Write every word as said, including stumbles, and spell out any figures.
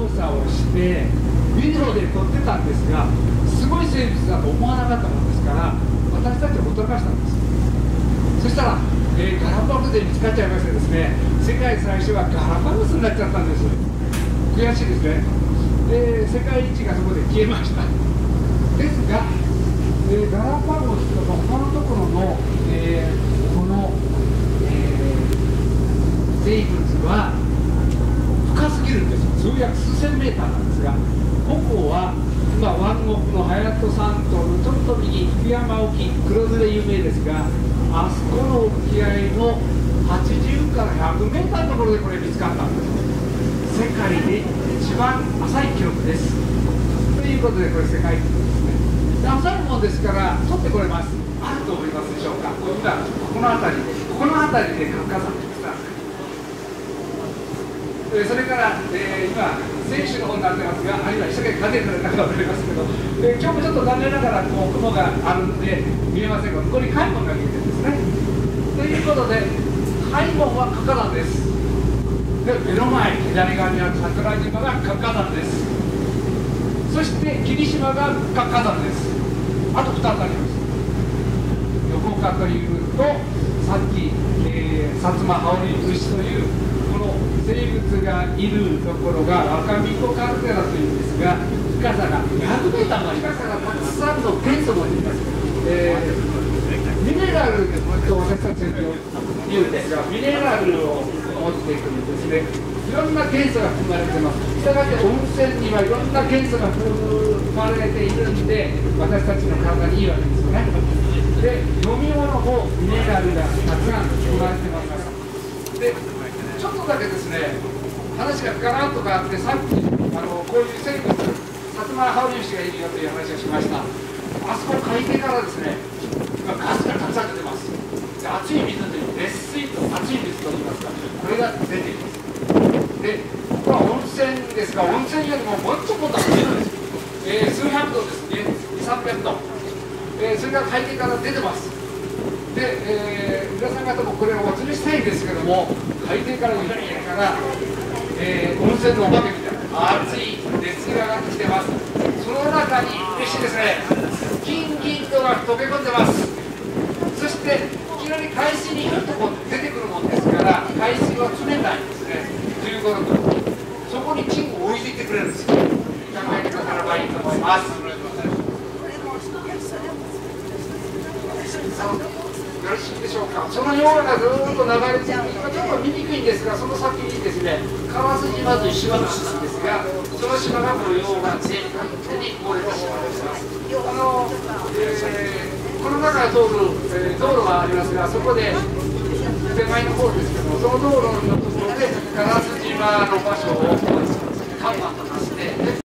査をしてビデオで撮ってたんですが、すごい生物だと思わなかったものですから私たちは驚かしたんです。そしたら、えー、ガラパゴスで見つかっちゃいましてですね、世界最初はガラパゴスになっちゃったんです。悔しいですね。で世界一がそこで消えました。ですが、えー、ガラパゴスとか他のところの、えー、この、えー、生物は深すぎるんです。数百数千メーターなんですが、ここは今湾国の隼人山島のちょっと右福山沖、黒酢で有名ですが、あそこの沖合のはちじゅうからひゃくメーターのところでこれ見つかったんです。世界で一番浅い記録です。ということでこれ世界記録ですね。で浅いものですから取ってこれます。あると思いますでしょうか。今この辺りこの辺りで活火山です。それから、えー、今、選手の方になってますが、あるいは一生懸命風が出るか分かりますけど、えー、今日もちょっと残念ながらこう雲があるので見えませんが、ここに海門が見えてるんですね。ということで、海門は活火山です。で、目の前、左側にある桜島が活火山です。そして霧島が活火山です。あとふたつあります。横岡というと、さっき、えー、薩摩ハオリウシという生物がいるところが若美湖カルデラというんですが、深さがにひゃくメーターもありますから、たくさんの元素もあります。えー、ミネラルと私たちの言うんですが、ミネラルを持ってくるんですね。いろんな元素が含まれています。したがって温泉にはいろんな元素が含まれているんで、私たちの体にいいわけですよね。で、飲み物もミネラルがたくさん含まれています。でちょっとだけですね、話がガラッと変わって、さっきあのこういう生物、薩摩ハオリウシがいるよという話をしました。あそこ海底からですね、今ガスがたくさん出てます。で熱い水という熱水と熱い水といいますか、これが出ています。で、ここは温泉ですが、温泉よりももっともっと熱いのです。えー、数百度ですね、にせんさんびゃくど、えー、それが海底から出てます。で、えー、皆さん方もこれをお釣りしたいんですけども、海底から見たから、えー、温泉のお化けみたいな熱い熱が上がってきてます。その中に嬉しいですね、金銀とが溶け込んでます。そしていきなり海水にひょっとこう出てくるもんですから、海水は冷たいんですね。じゅうごど、そこに金を置いていってくれるんですよ。考えてくださればいいと思います。よろしいでしょうか。その溶岩がずーっと流れている、今ちょっと見にくいんですが、その先にですね、川津島という島があるんですが、その島がこの溶岩で完全に漏れた島です。あの、えー、この中を通る、えー、道路がありますが、そこで手前の方ですけども、その道路のところで川津島の場所を看板となして